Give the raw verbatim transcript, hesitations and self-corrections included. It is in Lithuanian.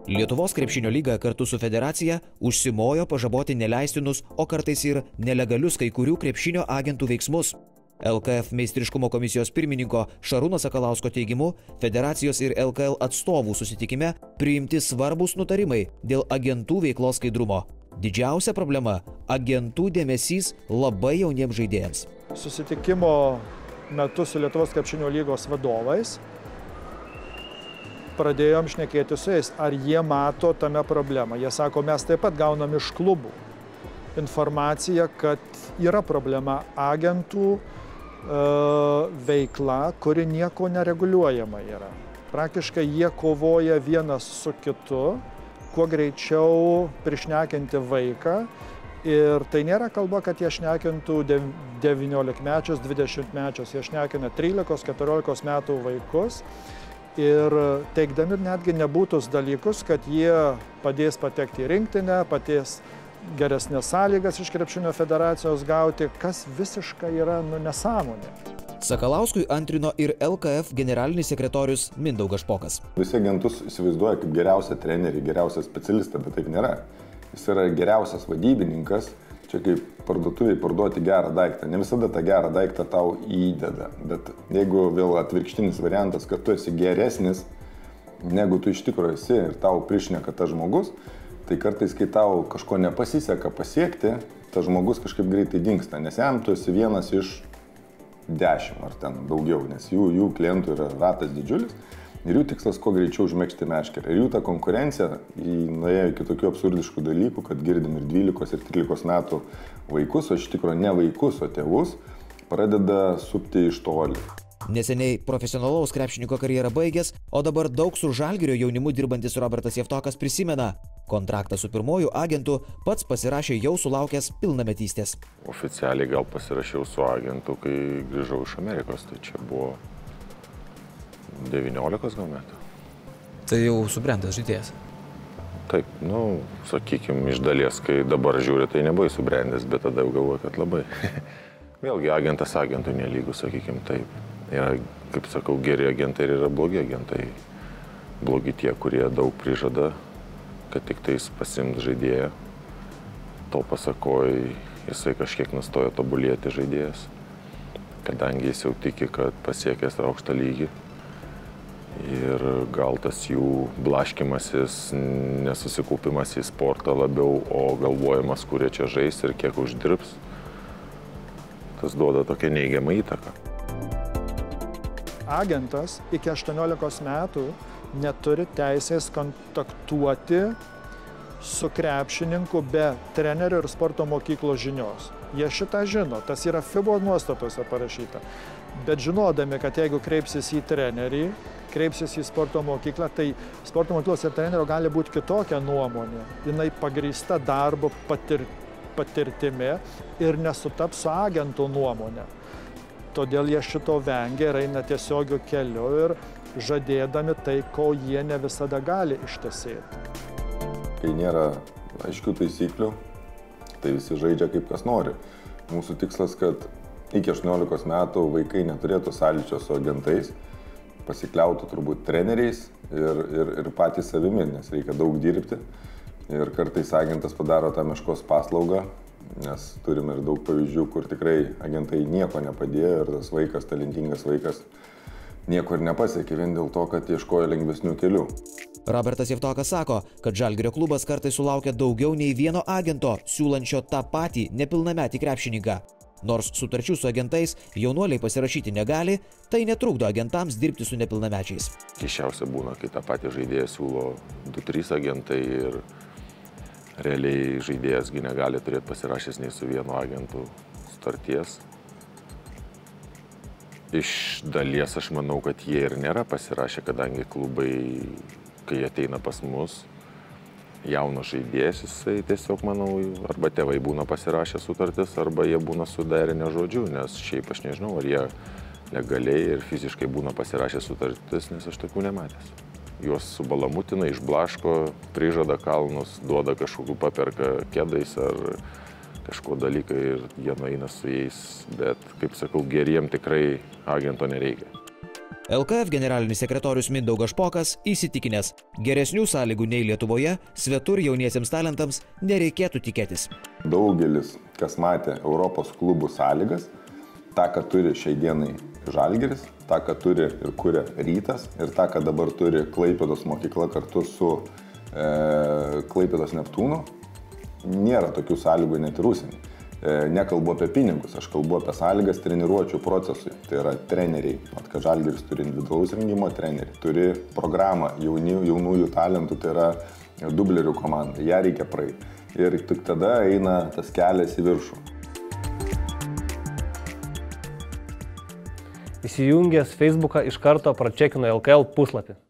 Lietuvos krepšinio lyga kartu su federacija užsimojo pažaboti neleistinus, o kartais ir nelegalius kai kurių krepšinio agentų veiksmus. L K F meistriškumo komisijos pirmininko Šarūno Sakalausko teigimu, federacijos ir L K L atstovų susitikime priimti svarbūs nutarimai dėl agentų veiklos skaidrumo. Didžiausia problema – agentų dėmesys labai jauniems žaidėjams. Susitikimo metu su Lietuvos krepšinio lygos vadovais pradėjom šnekėti su jais, ar jie mato tame problemą. Jie sako, mes taip pat gaunam iš klubų informaciją, kad yra problema agentų e, veikla, kuri nieko nereguliuojama yra. Praktiškai jie kovoja vienas su kitu, kuo greičiau prišnekinti vaiką. Ir tai nėra kalba, kad jie šnekintų devyniolikmečius, dvidešimtmečius, jie šnekina trylikos keturiolikos metų vaikus. Ir teikdami netgi nebūtus dalykus, kad jie padės patekti į rinktinę, padės geresnės sąlygas iš krepšinio federacijos gauti, kas visiškai yra nu, nesąmonė. Sakalauskui antrino ir L K F generalinis sekretorius Mindaugas Špokas. Visi agentus įsivaizduoja kaip geriausią trenerį, geriausią specialistą, bet taip nėra. Jis yra geriausias vadybininkas, čia kaip parduotuviai parduoti gerą daiktą. Ne visada tą gerą daiktą tau įdeda, bet jeigu vėl atvirkštinis variantas, kad tu esi geresnis, negu tu iš tikrųjų esi ir tau prišneka tas žmogus, tai kartais, kai tau kažko nepasiseka pasiekti, tas žmogus kažkaip greitai dingsta, nes jam tu esi vienas iš dešimt ar ten daugiau, nes jų, jų klientų yra ratas didžiulis. Ir jų tikslas kuo greičiau užmegzti meškerę. Ir jų ta konkurencija nuėjo iki tokių absurdiškų dalykų, kad girdim ir dvylikos ir trylikos metų vaikus, o iš tikrųjų ne vaikus, o tėvus, pradeda supti iš toli. Neseniai profesionalaus krepšininko karjerą baigęs, o dabar daug su Žalgirio jaunimu dirbantis Robertas Javtokas prisimena. Kontraktą su pirmoju agentu pats pasirašė jau sulaukęs pilnametystės. Oficialiai gal pasirašiau su agentu, kai grįžau iš Amerikos, tai čia buvo devyniolikos gal metų. Tai jau subrendęs žaidėjas? Taip, nu, sakykime, iš dalies, kai dabar žiūri, tai nebuvai subrendęs, bet tada jau galvoju, kad labai. Vėlgi, agentas agentų nelygus, sakykime, taip. Yra, kaip sakau, geri agentai ir yra blogi agentai. Blogi tie, kurie daug prižada, kad tik tais pasiims žaidėją. To pasakoj, jisai kažkiek nustojo tobulėti žaidėjas, kadangi jis jau tiki, kad pasiekęs aukštą lygį. Ir gal tas jų blaškimasis, nesusikaupimas į sportą labiau, o galvojimas, kurie čia žais ir kiek uždirbs, tas duoda tokią neigiamą įtaką. Agentas iki aštuoniolikos metų neturi teisės kontaktuoti su krepšininku be trenerio ir sporto mokyklos žinios. Jie šitą žino, tas yra FIBO nuostatose parašyta. Bet žinodami, kad jeigu kreipsis į trenerį, kreipsis į sporto mokyklą, tai sporto mokyklos ir trenerio gali būti kitokia nuomonė. Jinai pagrįsta darbo patir, patirtimi ir nesutaps su agento nuomonė. Todėl jie šito vengia ir eina tiesiogiu keliu ir žadėdami tai, ko jie ne visada gali ištesėti. Kai nėra aiškių taisyklių, tai visi žaidžia kaip kas nori. Mūsų tikslas, kad iki aštuoniolikos metų vaikai neturėtų sąlyčio su agentais, pasikliautų turbūt treneriais ir, ir, ir patys savimi, nes reikia daug dirbti. Ir kartais agentas padaro tą meškos paslaugą, nes turime ir daug pavyzdžių, kur tikrai agentai nieko nepadėjo ir tas vaikas, talentingas vaikas, nieko ir nepasiekė vien dėl to, kad ieškojo lengvesnių kelių. Robertas Javtokas sako, kad Žalgirio klubas kartais sulaukia daugiau nei vieno agento, siūlančio tą patį nepilnametį krepšininką. Nors sutarčių su agentais jaunuoliai pasirašyti negali, tai netrukdo agentams dirbti su nepilnamečiais. Keisčiausia būna, kai tą patį žaidėją siūlo du trys agentai ir realiai žaidėjasgi negali turėti pasirašęs nei su vienu agentu sutarties. Iš dalies aš manau, kad jie ir nėra pasirašę, kadangi klubai, kai ateina pas mus, jaunas žaidėjas, jisai tiesiog, manau, arba tėvai būna pasirašę sutartis, arba jie būna suderinę žodžiu, nes šiaip aš nežinau, ar jie legaliai ir fiziškai būna pasirašę sutartis, nes aš tokių nematęs. Juos subalamutina, išblaško, prižada kalnus, duoda kažkokių, paperka kėdais ar kažko dalykai ir jie nueina su jais, bet, kaip sakau, geriem tikrai agento nereikia. L K F generalinis sekretorius Mindaugas Špokas įsitikinęs, geresnių sąlygų nei Lietuvoje svetur jauniesiems talentams nereikėtų tikėtis. Daugelis, kas matė Europos klubų sąlygas, tą, ką turi šiai dienai Žalgiris, tą, ką turi ir kuria Rytas, ir tą, ką dabar turi Klaipėdos mokykla kartu su e, Klaipėdos Neptūnu, nėra tokių sąlygų net ir užsienį. Nekalbu apie pinigus, aš kalbu apie sąlygas treniruočių procesui. Tai yra treneriai, mat, kad Žalgiris turi individualaus rengimo trenerių, turi programą jauni, jaunųjų talentų, tai yra dublerių komanda, ją reikia praeiti. Ir tik tada eina tas kelias į viršų. Įsijungęs Facebooką iš karto pračekino L K L puslapį.